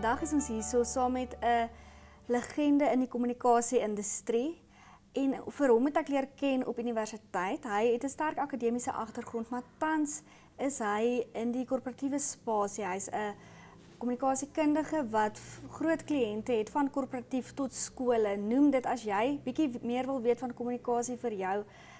Vandag is ons hier saam met 'n legende in die kommunikasie-industrie. En vir hom het ek leer ken op universiteit. Hy het 'n sterk akademiese agtergrond, maar tans is hy in die korporatiewe spasie. Hy's 'n kommunikasiekundige wat groot kliënte het van korporatief tot skole. Noem dit as jy bietjie meer wil weet van kommunikasie vir jou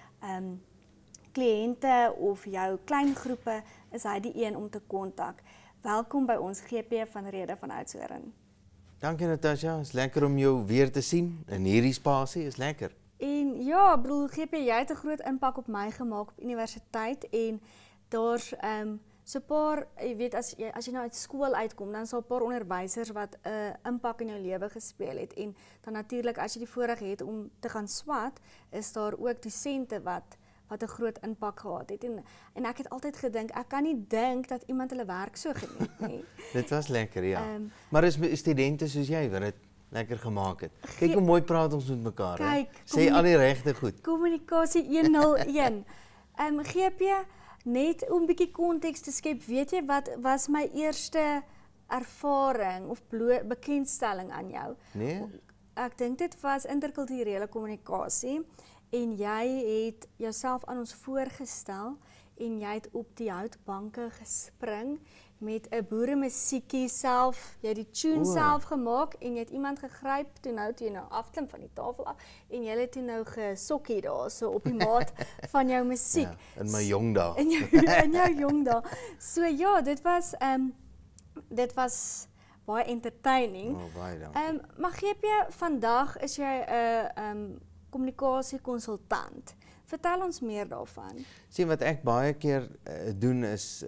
kliënte of jou klein groepe, is hy die een om te kontak. Welkom by ons GP van Rede van Oudtshoorn. Dankie Natasha, is lekker om jou weer te sien in hierdie spasie, is lekker. En ja, broer GP, jy het 'n groot impak op my gemaak op universiteit en daar's so 'n paar, jy weet, as jy nou uit skool uitkom, dan sal 'n paar onderwysers wat 'n impak in jou lewe gespeel het. En dan natuurlik as jy die voorreg het om te gaan swat, is daar ook dosente wat 'n groot impak gehad het. En ek het altyd gedink, ek kan nie dink dat iemand hulle werk so geniet nie. Dit was lekker, ja. Maar is studente soos jy wat dit lekker gemaak het. Kyk hoe mooi praat ons met mekaar. Kyk, sê al die regte goed. Kommunikasie 101. GP, net om 'n bietjie konteks te skep, weet jy wat was my eerste ervaring of bekendstelling aan jou? Nee? Ek dink dit was interkulturele kommunikasie en jy het jouself aan ons voorgestel en jy het op die houtbanke gespring met 'n boeremusiekie self, jy het die tune self gemaak en jy het iemand gegryp toe jy nou afklim van die tafel af en jy het toe nou gesokkie daar so op die maat van jou musiek. Ja, in my jong dae. In jou jong dae. So ja, dit was baie entertaining. Baie dankie. Maar GP, vandag is jy 'n kommunikasiekonsultant. Vertel ons meer daarvan. Sien, wat ek baie keer doen is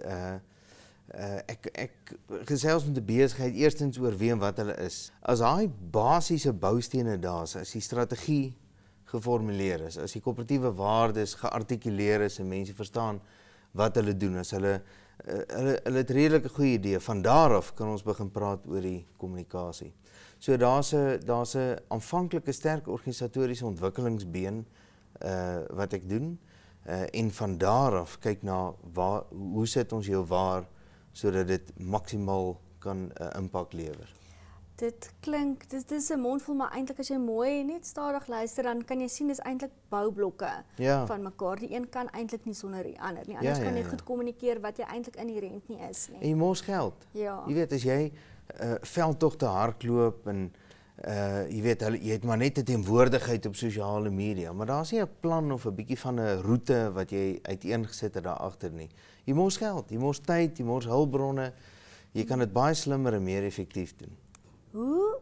ek gesels met die besigheid eerstens oor wie en wat hulle is. As daai basiese boustene daar is, as die strategie geformuleer is, as die korporatiewe waardes geartikuleer is en mense verstaan wat hulle doen, as hulle het redelik 'n goeie idee. Van daar af kan ons begin praat oor die kommunikasie. So daar's 'n aanvanklike sterk organisatoriese ontwikkelingsbeen wat ek doen. En van daar af kyk na hoe sit ons jou waar sodat dit maksimaal kan impak lewer. Dit klink, dit is 'n mondvol, maar eintlik as jy mooi net stadig luister, dan kan jy sien dis eintlik boublokke van mekaar. Die een kan eintlik nie sonder die ander nie. Anders kan jy goed kommunikeer wat jy eintlik inherënt nie is nie. En jy mors geld. Ja. Jy weet, as jy veldtogte hardloop en jy weet, jy het maar net 'n teenwoordigheid op sosiale media, maar daar's nie 'n plan of 'n bietjie van 'n roete wat jy uiteengesit het daar agter nie. Jy mors geld, jy mors tyd, jy mors hulpbronne. Jy kan dit baie slimmer en meer effektief doen. Hoe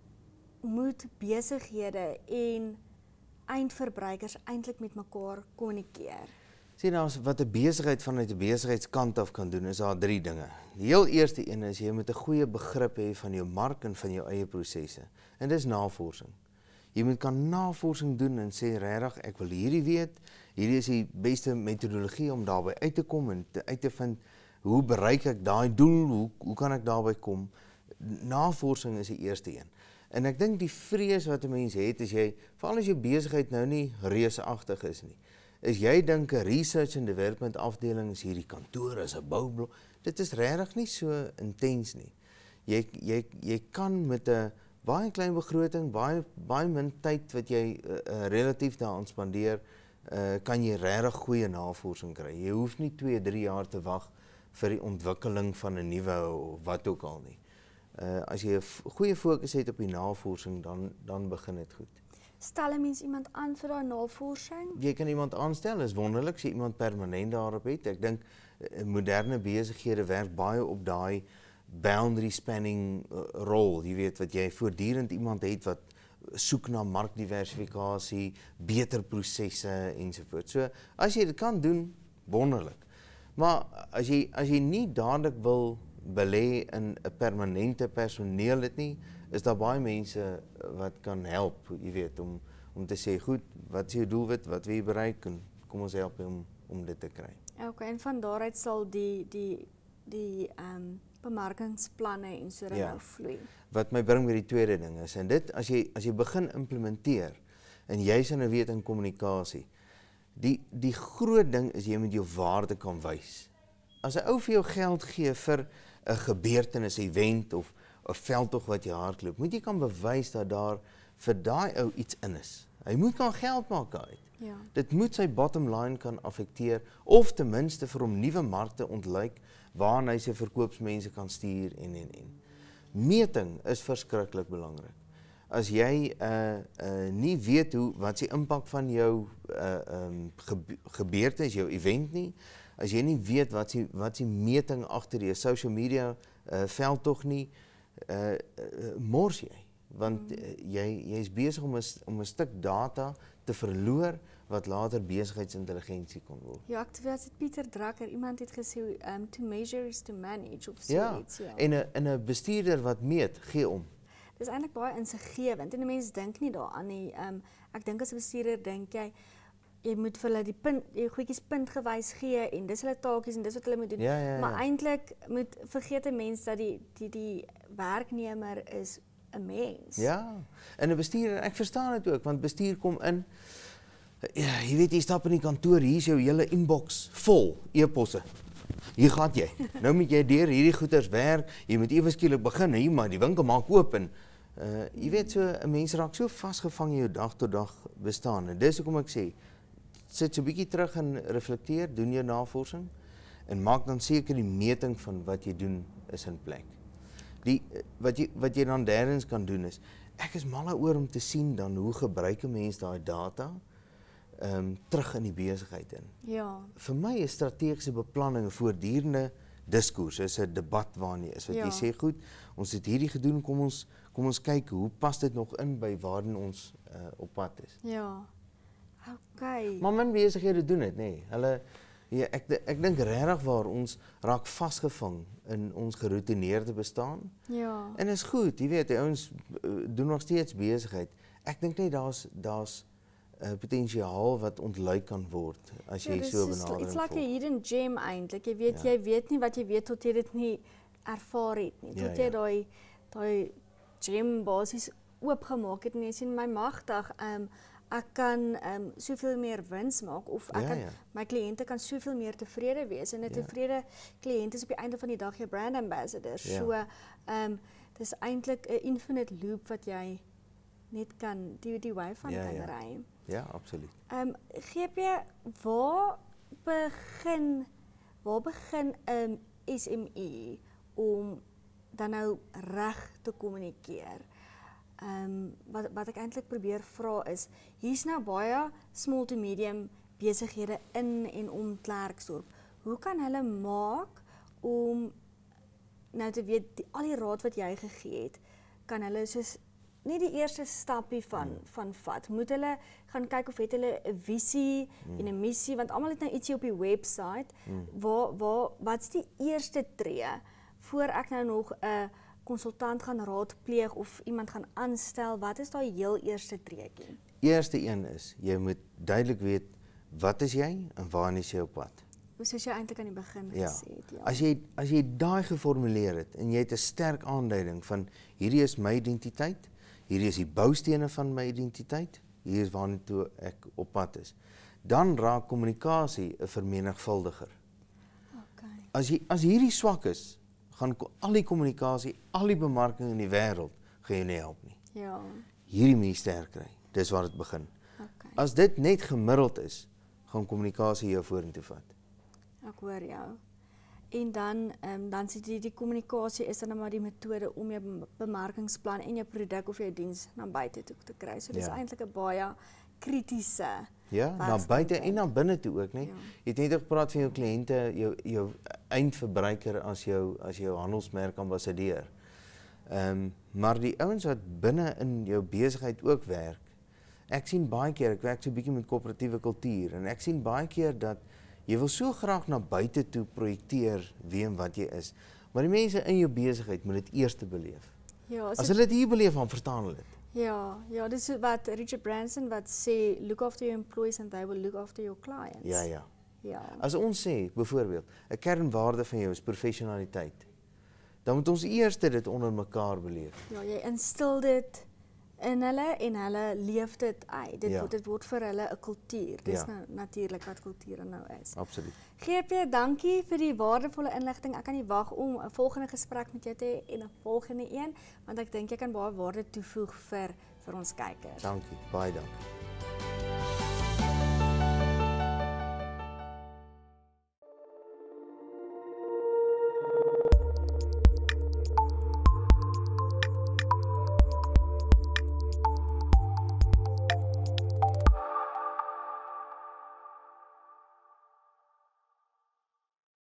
moet besighede en eindverbruikers eintlik met mekaar kommunikeer? Sien, wat 'n besigheid vanuit 'n besigheidskant af kan doen, is daar 3 dinge. Die heel eerste een is jy moet 'n goeie begrip hê van jou mark en van jou eie prosesse. En dis navorsing. Jy moet kan navorsing doen en sê regtig, ek wil hierdie weet. Hierdie is die beste metodologie om daarby uit te kom en uit te vind hoe bereik ek daai doel, hoe kan ek daarby kom? Navorsing is die eerste een. En ek dink die vrees wat 'n mens het is veral as jou besigheid nou nie reusagtig is nie, is jy dink 'n research and development afdeling is hierdie kantoor as 'n boublok. Dit is regtig nie so intens nie. Jy kan met 'n baie klein begroting, baie min tyd wat jy relatief daaraan spandeer, kan jy regtig goeie navorsing kry. Jy hoef nie 2-3 jaar te wag vir die ontwikkeling van 'n nuwe of wat ook al nie. As jy 'n goeie fokus het op die navorsing, dan begin dit goed. Stel 'n mens iemand aan vir daai navorsing? Jy kan iemand aanstel, is wonderlik as jy iemand permanent daarop het. Ek dink moderne besighede werk baie op daai boundary spanning rol. Jy weet, wat jy voortdurend iemand het wat soek na markdiversifikasie, beter prosesse ensovoorts. So as jy dit kan doen, wonderlik. Maar as jy nie dadelik wil belê in 'n permanente personeel het nie, is daar baie mense wat kan help, jy weet, om te sê, goed, wat is jou doelwit, wat wil jy bereik, en kom ons help om dit te kry. Okay, en van daaruit sal die bemarkingsplanne en so nou vloei. Wat my bring by die tweede ding is, en dit, as jy begin implementeer, en jy sal nou weet in kommunikasie, die groot ding is jy moet jou waarde kan wys. As 'n ou vir jou geld gee vir 'n gebeurtenis, event 'n veldtog wat jy hardloop, moet jy kan bewys dat daar vir daai ou iets in is. Hy moet kan geld maak daaruit. Ja. Dit moet sy bottom line kan affekteer of ten minste vir hom nuwe markte ontluik waarna hy sy verkoopsmense kan stuur en. Meting is verskriklik belangrik. As jy nie weet wat die impak van jou gebeurte is, jou event nie, as jy nie weet wat die meting agter die social media veldtog nie, mors jy. Want jy is besig om 'n stuk data te verloor wat later besigheidsintelligensie kon word. Ja, ek weet dit Pieter Drucker, iemand het gesê to measure is to manage of so Ja, iets. Ja. en 'n bestuurder wat meet, gee om. Dis eintlik baie insiggewend en die mense dink nie daaraan nie. Ek dink as 'n bestuurder dink jy moet vir hulle die goedjies puntgewys gee en dis hulle taakies en dis wat hulle moet doen. Ja. Maar eintlik vergeet 'n mens dat die werknemer is 'n mens. Ja, en 'n bestuurder, ek verstaan dit ook, want bestuur kom in, ja, jy weet, jy stap in die kantoor, hier is jou hele inbox vol e-posse. Hier gaan jy. Nou moet jy deur hierdie goeders werk, jy moet ewe skielik begin, hier maar die winkel maak oop en jy weet so 'n mens raak so vasgevang in jou dag tot dag bestaan. En dis hoekom ek sê, sit so 'n bietjie terug en reflekteer, doen jou navorsing en maak dan seker die meting van wat jy doen is in plek. Wat jy dan derdens kan doen is, ek is mal oor om te sien dan hoe gebruik 'n mens daai data terug in die besigheid in. Ja. Vir my is strategiese beplanning 'n voortdurende diskurs, is 'n debat waarin jy is wat jy sê, goed, ons het hierdie gedoen, kom ons kyk hoe pas dit nog in by waarin ons op pad is. Ja. Okay. Maar min besighede doen dit, nê. Hulle ek dink regtig waar ons raak vasgevang in ons geroutineerde bestaan. Ja. En is goed, jy weet, die ouens doen nog steeds besigheid. Ek dink net daar's potensiaal wat ontluik kan word as jy so benadering. It's like a hidden gem eintlik. Jy weet nie wat jy weet tot jy dit nie ervaar het nie. Tot jy daai gem basies oopgemaak het en jy sien my magtig, ek kan soveel meer wins maak of my kliënte kan soveel meer tevrede wees en 'n tevrede kliënt is op die einde van die dag jou brand ambassador. So dis eintlik 'n infinite loop wat jy net kan die way van kan ry. Ja, absoluut. GP, waar begin SME om dan nou reg te kommunikeer? Wat ek eintlik probeer vra is, hier's nou baie small to medium besighede in en om Klerksdorp. Hoe kan hulle maak om nou te weet al die raad wat jy gegee het, kan hulle soos nie die eerste stappie van vat. Moet hulle gaan kyk of het hulle 'n visie en 'n missie, want almal het nou ietsie op die website. Wat's die eerste tree voor ek nou nog 'n konsultant gaan raadpleeg of iemand gaan aanstel? Wat is daai heel eerste treetjie? Eerste een is, jy moet duidelik weet wat is jy en waarheen is jy op pad? Soos jy eintlik aan die begin gesê het. Ja. As jy daai geformuleer het en jy het 'n sterk aanduiding van hierdie is my identiteit, hierdie is die boustene van my identiteit, hier is waartoe ek op pad is. Dan raak kommunikasie 'n vermenigvuldiger. Okay. As hierdie swak is, gaan al die kommunikasie, al die bemarking in die wêreld gaan jou nie help nie. Ja. Hierdie moet jy sterk kry. Dis waar dit begin. Okay. As dit net gemiddeld is, gaan kommunikasie jou vorentoe vat. Ek hoor jou. En dan sê die kommunikasie is dan maar die metode om jou bemarkingsplan en jou produk of jou diens na buite toe te kry. So dis eintlik 'n baie kritiese. Ja, na buite en na binne toe ook, né? Jy het net gepraat van jou kliënte, jou eindverbruiker as jou handelsmerk ambassadeur. Maar die ouens wat binne in jou besigheid ook werk. Ek sien baie keer, ek werk so 'n bietjie met koöperatiewe kultuur en ek sien baie keer dat jy wil so graag na buite toe projekteer wie en wat jy is. Maar die mense in jou besigheid moet dit eers beleef. Ja, as hulle dit hier beleef, dan verstaan hulle dit. Ja, dis wat Richard Branson wat sê, look after your employees and they will look after your clients. Ja. As ons sê, byvoorbeeld, 'n kernwaarde van jou is professionaliteit, dan moet ons eers dit onder mekaar beleef. Ja, jy instil dit in hulle en hulle leef dit uit. Ja. Dit word vir hulle 'n kultuur. Dis Ja. nou natuurlik wat kultuur nou is. Absoluut. GP, dankie vir die waardevolle inligting. Ek kan nie wag om 'n volgende gesprek met jou te hê en 'n volgende een, want ek dink jy kan baie waarde toevoeg vir ons kykers. Dankie, baie dankie.